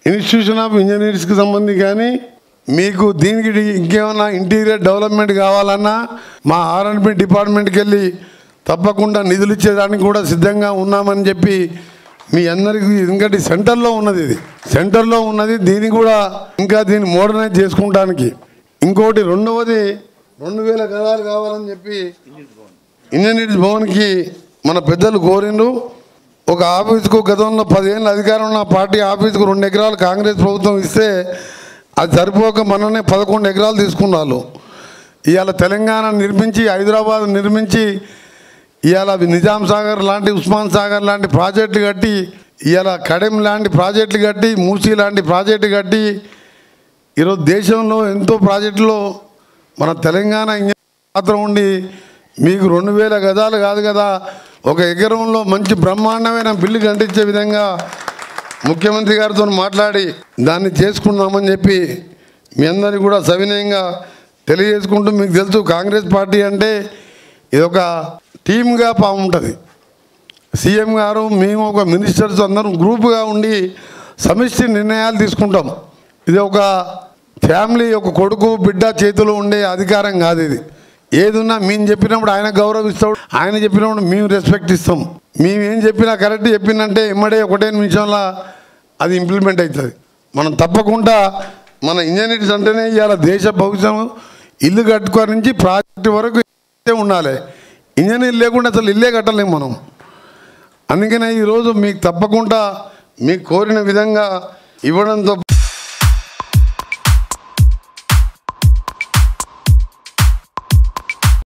Institution of ఇంజనీర్స్కి సంబంధించి కానీ మీకు దీనికి ఇంకేమైనా ఇంటీరియర్ డెవలప్మెంట్ కావాలన్నా మా R&B డిపార్ట్మెంట్కి వెళ్ళి తప్పకుండా నిధులు ఇచ్చేదానికి కూడా సిద్ధంగా ఉన్నామని చెప్పి మీ అందరికీ, ఎందుకంటే సెంటర్లో ఉన్నది దీన్ని కూడా ఇంకా దీన్ని మోడర్నైజ్ చేసుకుంటానికి. ఇంకోటి రెండవది 2000 గదాలు కావాలని చెప్పి ఇంజనీర్స్ భవన్కి మన పెద్దలు కోరిండ్రు. ఒక ఆఫీసుకు గతంలో 10 ఏళ్ళ అధికారం ఉన్న పార్టీ ఆఫీసుకు 2 ఎకరాలు కాంగ్రెస్ ప్రభుత్వం ఇస్తే అది సరిపోక మననే 11 ఎకరాలు తీసుకున్నారు. ఇవాళ తెలంగాణ నిర్మించి, హైదరాబాద్ నిర్మించి, ఇవాళ నిజాం సాగర్ లాంటి, ఉస్మాన్ సాగర్ లాంటి ప్రాజెక్టులు కట్టి, ఇవాళ కడెం లాంటి ప్రాజెక్టులు కట్టి, మూసీ లాంటి ప్రాజెక్టు కట్టి, ఈరోజు దేశంలో ఎంతో ప్రాజెక్టులో మన తెలంగాణ మాత్రం ఉండి మీకు 2000 గదాలు కాదు కదా, 1 ఎకరంలో మంచి బ్రహ్మాండమైన బిల్లు కట్టించే విధంగా ముఖ్యమంత్రి గారితో మాట్లాడి దాన్ని చేసుకుందామని చెప్పి మీ అందరినీ కూడా సవినయంగా తెలియజేసుకుంటూ, మీకు తెలుసు కాంగ్రెస్ పార్టీ అంటే ఇదొక టీమ్గా ఉంటుంది. సీఎం గారు, మేము ఒక మినిస్టర్స్ అందరం గ్రూప్గా ఉండి సమిష్టి నిర్ణయాలు తీసుకుంటాం. ఇది ఒక ఫ్యామిలీ, ఒక కొడుకు బిడ్డ చేతిలో ఉండే అధికారం కాదు. ఇది ఏదున్నా మేము చెప్పినప్పుడు ఆయన గౌరవిస్తాడు, ఆయన చెప్పినప్పుడు మేము రెస్పెక్ట్ ఇస్తాం. మేము ఏం చెప్పినా కరెక్ట్ చెప్పిందంటే ఎమ్మడే 1 నిమిషంలో అది ఇంప్లిమెంట్ అవుతుంది. మనం తప్పకుండా మన ఇంజనీర్స్ అంటేనే ఇవాళ దేశ భవిష్యత్తు, ఇల్లు కట్టుకోని నుంచి ప్రాజెక్టు వరకు ఉండాలి. ఇంజనీర్ లేకుండా అసలు ఇల్లే కట్టలేము మనం. అందుకనే ఈరోజు మీకు తప్పకుండా మీకు కోరిన విధంగా ఇవ్వడంతో